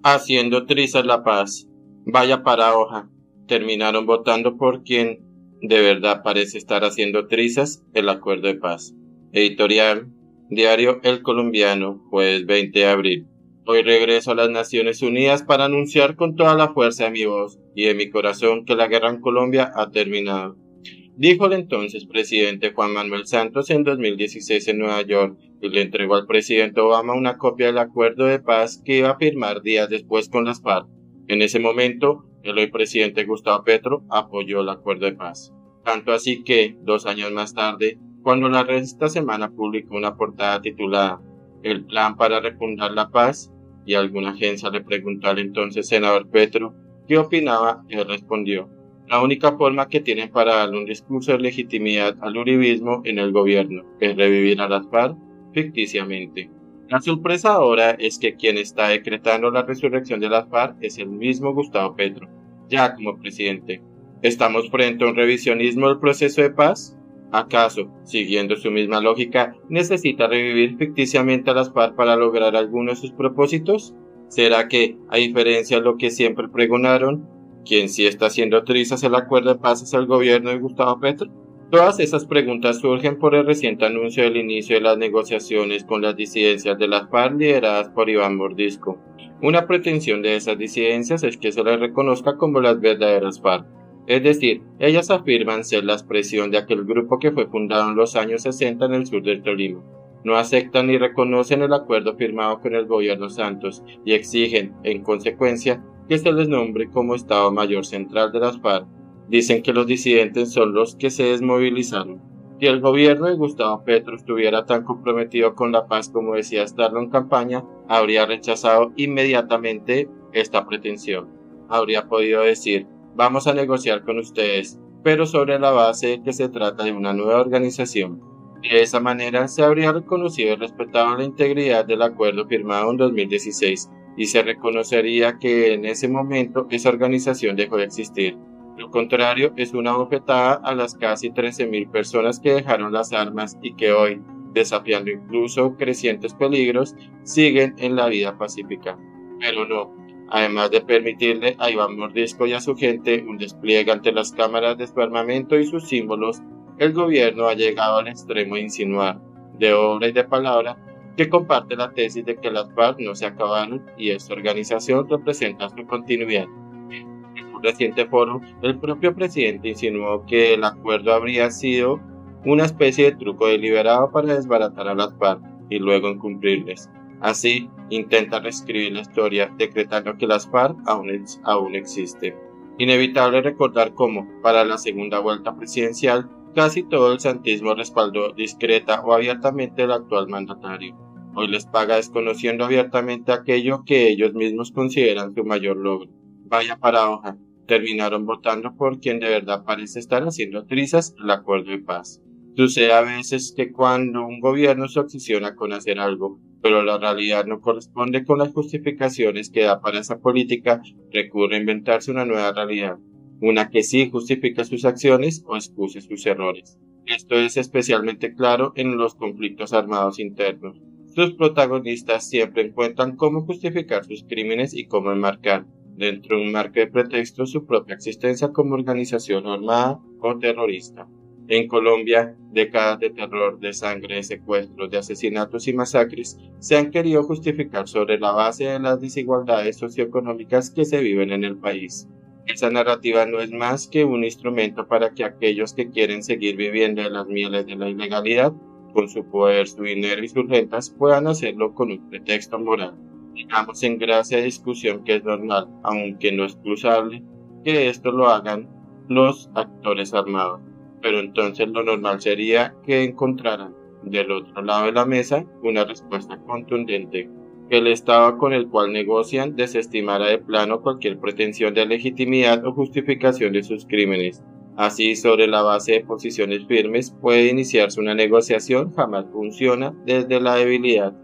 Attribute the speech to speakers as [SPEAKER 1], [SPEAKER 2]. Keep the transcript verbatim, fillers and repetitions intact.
[SPEAKER 1] Haciendo trizas la paz. Vaya paradoja. Terminaron votando por quien de verdad parece estar haciendo trizas el acuerdo de paz. Editorial, Diario El Colombiano, jueves veinte de abril. Hoy regreso a las Naciones Unidas para anunciar con toda la fuerza de mi voz y de mi corazón que la guerra en Colombia ha terminado, dijo el entonces presidente Juan Manuel Santos en dos mil dieciséis en Nueva York, y le entregó al presidente Obama una copia del acuerdo de paz que iba a firmar días después con las FARC. En ese momento, el hoy presidente Gustavo Petro apoyó el acuerdo de paz. Tanto así que, dos años más tarde, cuando la revista Semana publicó una portada titulada El plan para refundar la paz, y alguna agencia le preguntó al entonces senador Petro qué opinaba, él respondió: la única forma que tienen para darle un discurso de legitimidad al uribismo en el gobierno es revivir a las FARC ficticiamente. La sorpresa ahora es que quien está decretando la resurrección de las FARC es el mismo Gustavo Petro, ya como presidente. ¿Estamos frente a un revisionismo del proceso de paz? ¿Acaso, siguiendo su misma lógica, necesita revivir ficticiamente a las FARC para lograr alguno de sus propósitos? ¿Será que, a diferencia de lo que siempre pregonaron, quien sí está haciendo trizas el acuerdo de paz es el gobierno de Gustavo Petro? Todas esas preguntas surgen por el reciente anuncio del inicio de las negociaciones con las disidencias de las FARC lideradas por Iván Mordisco. Una pretensión de esas disidencias es que se les reconozca como las verdaderas FARC. Es decir, ellas afirman ser la expresión de aquel grupo que fue fundado en los años sesenta en el sur del Tolima. No aceptan ni reconocen el acuerdo firmado con el gobierno Santos y exigen, en consecuencia, que se les nombre como Estado Mayor Central de las FARC. Dicen que los disidentes son los que se desmovilizaron. Si el gobierno de Gustavo Petro estuviera tan comprometido con la paz como decía estarlo en campaña, habría rechazado inmediatamente esta pretensión. Habría podido decir: vamos a negociar con ustedes, pero sobre la base de que se trata de una nueva organización. De esa manera se habría reconocido y respetado la integridad del acuerdo firmado en dos mil dieciséis y se reconocería que en ese momento esa organización dejó de existir. Lo contrario es una bofetada a las casi trece mil personas que dejaron las armas y que hoy, desafiando incluso crecientes peligros, siguen en la vida pacífica. Pero no. Además de permitirle a Iván Mordisco y a su gente un despliegue ante las cámaras de su armamento y sus símbolos, el gobierno ha llegado al extremo de insinuar, de obra y de palabra, que comparte la tesis de que las FARC no se acabaron y esta organización representa su continuidad. En un reciente foro, el propio presidente insinuó que el acuerdo habría sido una especie de truco deliberado para desbaratar a las FARC y luego incumplirles. Así, intenta reescribir la historia decretando que las FARC aún, es, aún existen. Inevitable recordar cómo, para la segunda vuelta presidencial, casi todo el santismo respaldó discreta o abiertamente al actual mandatario. Hoy les paga desconociendo abiertamente aquello que ellos mismos consideran su mayor logro. Vaya paradoja, terminaron votando por quien de verdad parece estar haciendo trizas el acuerdo de paz. Sucede a veces que cuando un gobierno se obsesiona con hacer algo, pero la realidad no corresponde con las justificaciones que da para esa política, recurre a inventarse una nueva realidad, una que sí justifica sus acciones o excuse sus errores. Esto es especialmente claro en los conflictos armados internos. Sus protagonistas siempre encuentran cómo justificar sus crímenes y cómo enmarcar, dentro de un marco de pretexto, su propia existencia como organización armada o terrorista. En Colombia, décadas de terror, de sangre, de secuestros, de asesinatos y masacres se han querido justificar sobre la base de las desigualdades socioeconómicas que se viven en el país. Esa narrativa no es más que un instrumento para que aquellos que quieren seguir viviendo de las mieles de la ilegalidad, con su poder, su dinero y sus rentas, puedan hacerlo con un pretexto moral. Digamos en gracia de discusión que es normal, aunque no excusable, que esto lo hagan los actores armados. Pero entonces lo normal sería que encontraran del otro lado de la mesa una respuesta contundente, que el Estado con el cual negocian desestimara de plano cualquier pretensión de legitimidad o justificación de sus crímenes. Así, sobre la base de posiciones firmes, puede iniciarse una negociación, jamás funciona desde la debilidad.